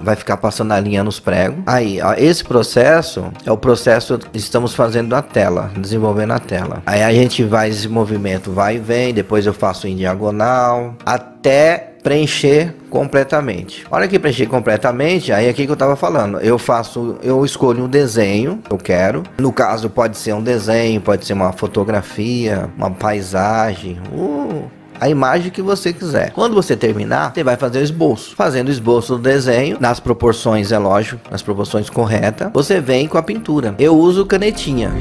vai ficar passando a linha nos pregos. Aí, ó, esse processo é o processo que estamos fazendo na tela, desenvolvendo a tela. Aí a gente vai, esse movimento vai e vem, depois eu faço em diagonal, até preencher completamente. A hora que preencher completamente, aí aqui que eu tava falando, eu escolho um desenho que eu quero. No caso, pode ser um desenho, pode ser uma fotografia, uma paisagem, a imagem que você quiser. Quando você terminar, você vai fazer o esboço. Fazendo o esboço do desenho, nas proporções, é lógico, nas proporções corretas, você vem com a pintura. Eu uso canetinha.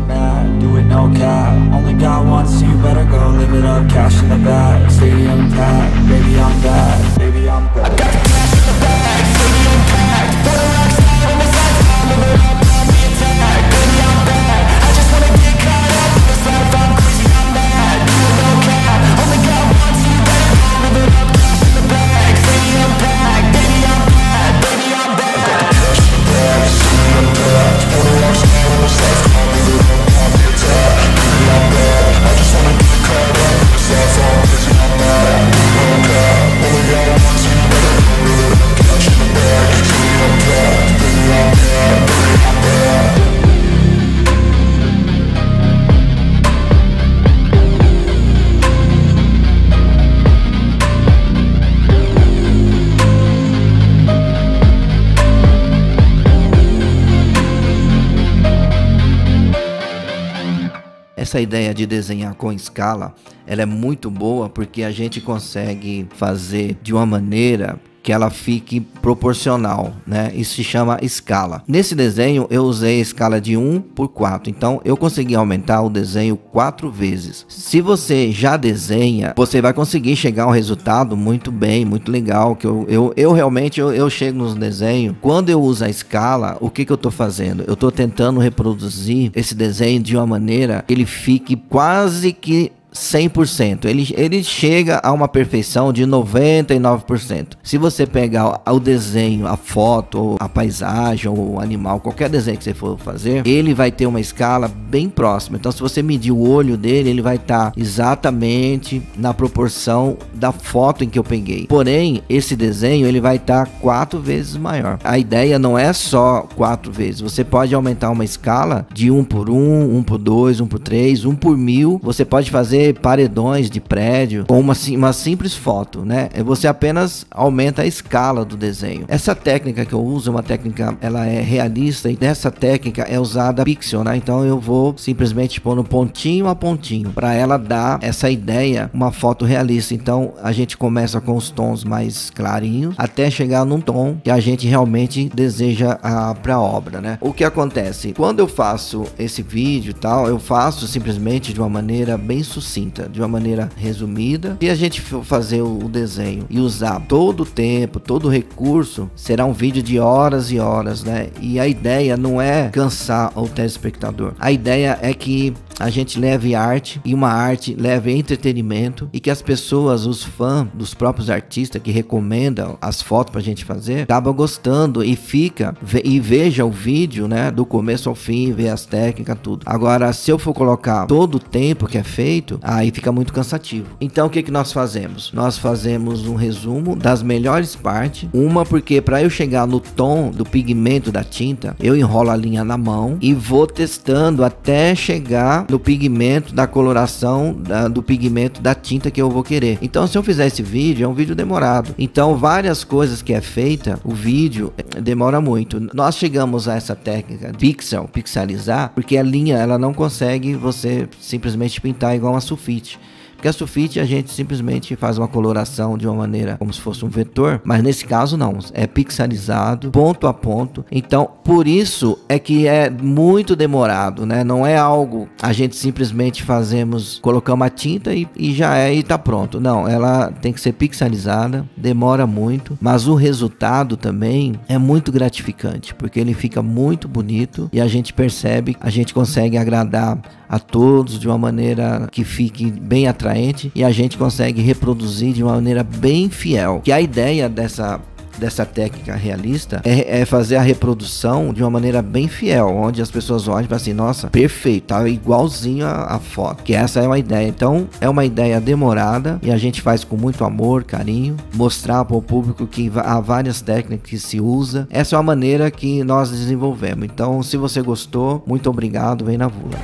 Essa ideia de desenhar com escala, ela é muito boa porque a gente consegue fazer de uma maneira que ela fique proporcional, né? Isso se chama escala. Nesse desenho eu usei a escala de 1:4, então eu consegui aumentar o desenho 4 vezes. Se você já desenha, você vai conseguir chegar a um resultado muito bem, muito legal, que eu realmente chego nos desenhos. Quando eu uso a escala, o que eu tô fazendo? Eu tô tentando reproduzir esse desenho de uma maneira que ele fique quase que 100%, ele chega a uma perfeição de 99%. Se você pegar o desenho, a foto, a paisagem ou o animal, qualquer desenho que você for fazer, ele vai ter uma escala bem próxima. Então se você medir o olho dele, ele vai estar exatamente na proporção da foto em que eu peguei. Porém, esse desenho ele vai estar 4 vezes maior. A ideia não é só 4 vezes, você pode aumentar uma escala de 1:1, 1:2, 1:3, 1/1000. Você pode fazer paredões de prédio com uma simples foto, né? Você apenas aumenta a escala do desenho. Essa técnica que eu uso é uma técnica, ela é realista, e nessa técnica é usada pixel, né? Então eu vou simplesmente pôr no pontinho a pontinho para ela dar essa ideia, uma foto realista. Então a gente começa com os tons mais clarinhos até chegar num tom que a gente realmente deseja para a obra, né? O que acontece? Quando eu faço esse vídeo e tal, eu faço simplesmente de uma maneira bem sucinta, de uma maneira resumida. Se a gente for fazer o desenho e usar todo o tempo, todo o recurso, será um vídeo de horas e horas, né? E a ideia não é cansar o telespectador. A ideia é que a gente leve arte, e uma arte leve entretenimento, e que as pessoas, os fãs dos próprios artistas que recomendam as fotos pra gente fazer, acabam gostando e veja o vídeo, né, do começo ao fim, ver as técnicas, tudo. Agora, se eu for colocar todo o tempo que é feito, aí fica muito cansativo. Então o que nós fazemos? Nós fazemos um resumo das melhores partes, porque para eu chegar no tom do pigmento da tinta, eu enrolo a linha na mão e vou testando até chegar no pigmento da coloração do pigmento da tinta que eu vou querer. Então se eu fizer esse vídeo, é um vídeo demorado. Então várias coisas que é feita, o vídeo demora muito. Nós chegamos a essa técnica pixelizar, porque a linha ela não consegue você simplesmente pintar igual uma sulfite. Porque a sulfite a gente simplesmente faz uma coloração de uma maneira como se fosse um vetor, mas nesse caso não, é pixelizado, ponto a ponto. Então por isso é que é muito demorado, né? Não é algo a gente simplesmente colocamos a tinta e já e tá pronto. Não, ela tem que ser pixelizada, demora muito, mas o resultado também é muito gratificante, porque ele fica muito bonito e a gente percebe, a gente consegue agradar a todos de uma maneira que fique bem atraente, e a gente consegue reproduzir de uma maneira bem fiel, que a ideia dessa dessa técnica realista é fazer a reprodução de uma maneira bem fiel, onde as pessoas olham e falam assim, nossa, perfeito, tá igualzinho a foto, que essa é uma ideia. Então é uma ideia demorada e a gente faz com muito amor, carinho, mostrar para o público que há várias técnicas que se usa. Essa é uma maneira que nós desenvolvemos. Então, se você gostou, muito obrigado, vem na Vula.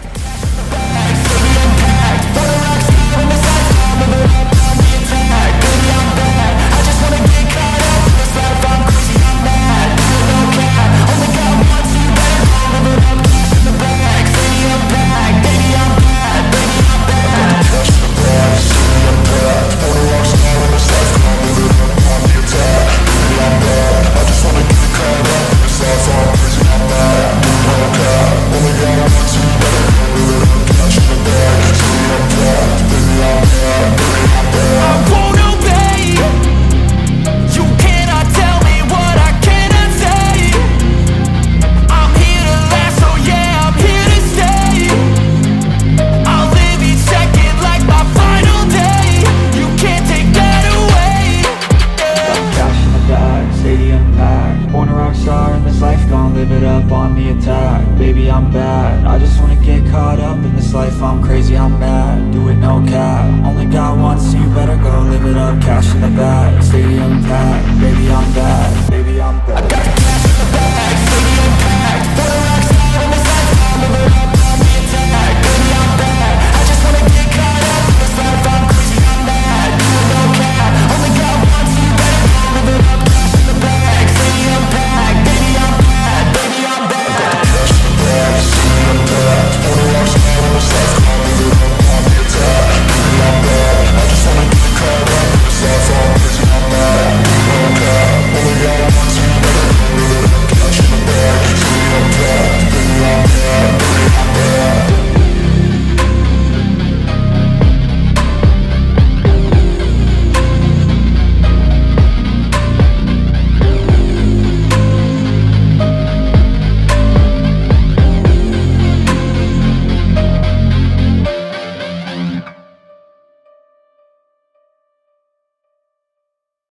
Live it up on the attack, baby I'm bad. I just wanna get caught up in this life, I'm crazy, I'm mad. Do it no cap, only got one, so you better go live it up. Cash in the bag, stadium packed, baby I'm bad, baby